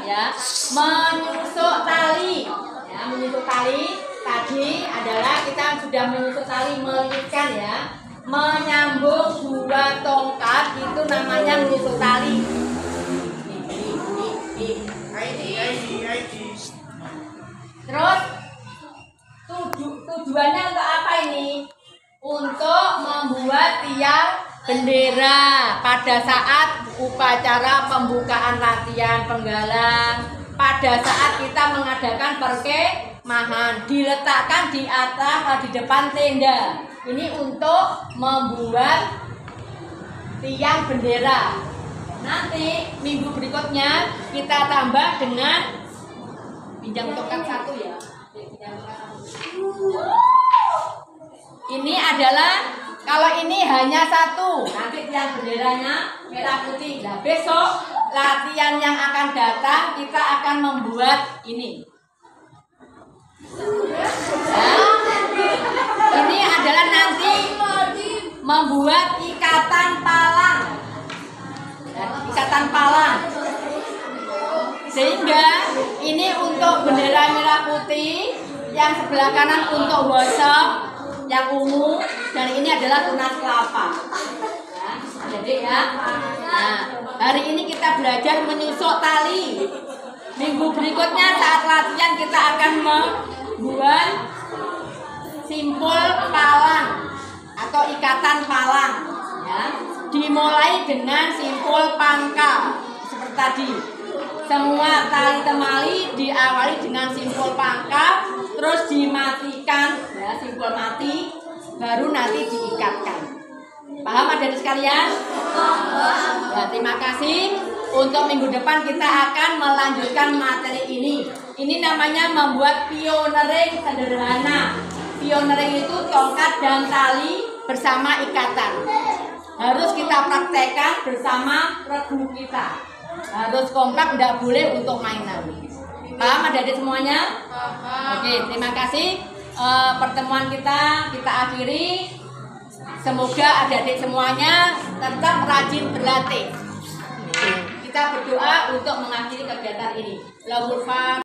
ya. Menyusuk tali. Ya, menyusuk tali tadi adalah kita sudah menyusuk tali, melilitkan ya. Menyambung dua tongkat itu namanya menyusuk tali. Terus tujuannya untuk apa ini? Untuk membuat tiang bendera pada saat upacara pembukaan latihan penggalang, pada saat kita mengadakan perkemahan, diletakkan di atas, di depan tenda. Ini untuk membuat tiang bendera. Nanti minggu berikutnya kita tambah dengan pinjam tongkat satu ya. Ini adalah, kalau ini hanya satu, nanti tiang benderanya merah putih. Nah, besok latihan yang akan datang kita akan membuat ini. Nah, ini adalah nanti membuat ikatan palang. Ikatan palang. Sehingga ini untuk bendera merah putih, yang sebelah kanan untuk wasam yang ungu, dan ini adalah tunas kelapa. Ya, jadi ya. Nah, hari ini kita belajar menyusuk tali. Minggu berikutnya saat latihan kita akan membuat simpul palang atau ikatan palang. Ya, dimulai dengan simpul pangkal seperti tadi. Semua tali temali diawali dengan simpul pangkal, terus dimatikan, ya, simpul mati, baru nanti diikatkan. Paham adik-adik sekalian? Ya, terima kasih. Untuk minggu depan kita akan melanjutkan materi ini. Ini namanya membuat pioneering sederhana. Pioneering itu tongkat dan tali bersama ikatan. Harus kita praktekkan bersama regu kita. Harus kompak, tidak boleh untuk mainan. Paham adik-adik semuanya? Oke, terima kasih. Pertemuan kita akhiri. Semoga adik-adik semuanya tetap rajin berlatih. Kita berdoa untuk mengakhiri kegiatan ini.